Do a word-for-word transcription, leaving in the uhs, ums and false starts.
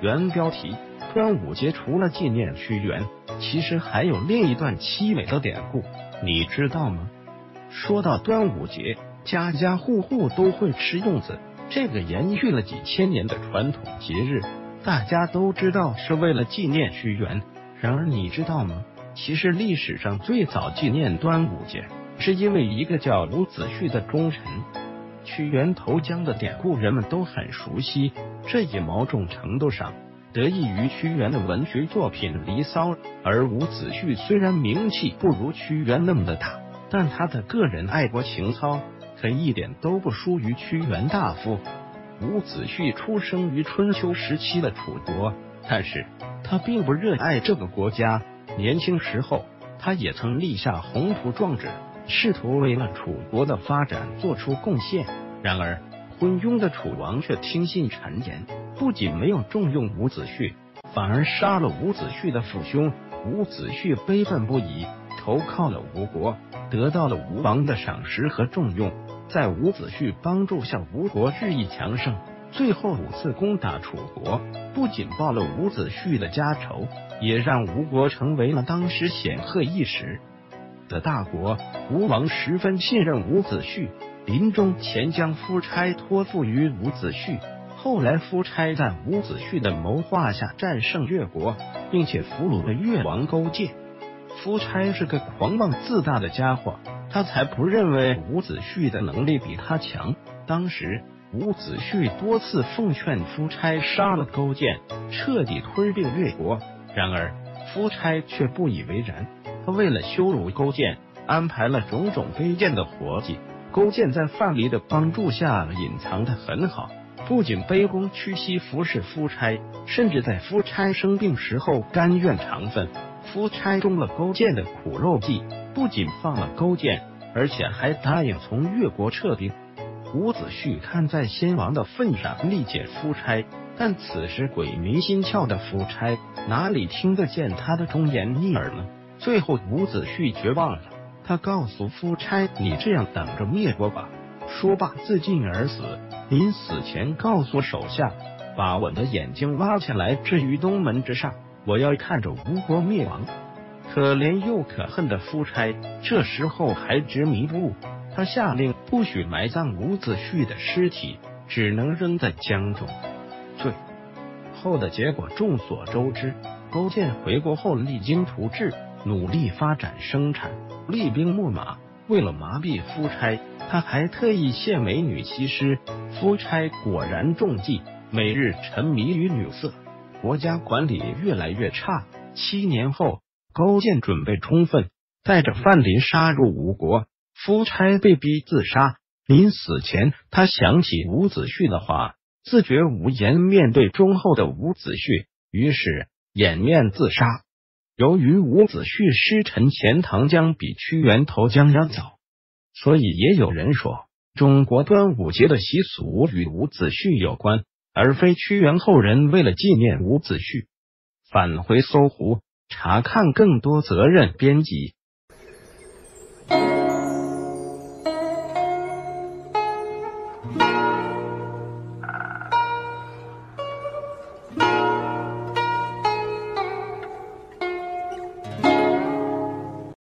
原标题：端午节除了纪念屈原，其实还有另一段凄美的典故，你知道吗？说到端午节，家家户户都会吃粽子，这个延续了几千年的传统节日，大家都知道是为了纪念屈原。然而你知道吗？其实历史上最早纪念端午节，是因为一个叫伍子胥的忠臣。屈原投江的典故人们都很熟悉，这也某种程度上得益于屈原的文学作品《离骚》。而伍子胥虽然名气不如屈原那么的大，但他的个人爱国情操可一点都不输于屈原大夫。伍子胥出生于春秋时期的楚国，但是他并不热爱这个国家。年轻时候，他也曾立下宏图壮志，试图为了楚国的发展做出贡献。然而昏庸的楚王却听信谗言，不仅没有重用伍子胥，反而杀了伍子胥的父兄。伍子胥悲愤不已，投靠了吴国，得到了吴王的赏识和重用。在伍子胥帮助下，吴国日益强盛，最后五次攻打楚国，不仅报了伍子胥的家仇，也让吴国成为了当时显赫一时的大国。吴王十分信任伍子胥，临终前将夫差托付于伍子胥。后来夫差在伍子胥的谋划下战胜越国，并且俘虏了越王勾践。夫差是个狂妄自大的家伙，他才不认为伍子胥的能力比他强。当时伍子胥多次奉劝夫差杀了勾践，彻底吞并越国，然而夫差却不以为然。他为了羞辱勾践，安排了种种卑贱的活计。勾践在范蠡的帮助下隐藏得很好，不仅卑躬屈膝服侍夫差，甚至在夫差生病时候甘愿尝粪。夫差中了勾践的苦肉计，不仅放了勾践，而且还答应从越国撤兵。伍子胥看在先王的份上力解夫差，但此时鬼迷心窍的夫差哪里听得见他的忠言逆耳呢？最后伍子胥绝望了，他告诉夫差：“你这样等着灭国吧。”说罢自尽而死。临死前告诉手下，把我的眼睛挖下来置于东门之上，我要看着吴国灭亡。可怜又可恨的夫差这时候还执迷不悟，他下令不许埋葬伍子胥的尸体，只能扔在江中。最后的结果众所周知，勾践回国后励精图治，努力发展生产，厉兵秣马。为了麻痹夫差，他还特意献美女西施。夫差果然中计，每日沉迷于女色，国家管理越来越差。七年后，勾践准备充分，带着范蠡杀入吴国，夫差被逼自杀。临死前，他想起伍子胥的话，自觉无颜面对忠厚的伍子胥，于是掩面自杀。由于伍子胥师承钱塘江比屈原投江要早，所以也有人说中国端午节的习俗与伍子胥有关，而非屈原后人为了纪念伍子胥。返回搜狐，查看更多责任编辑。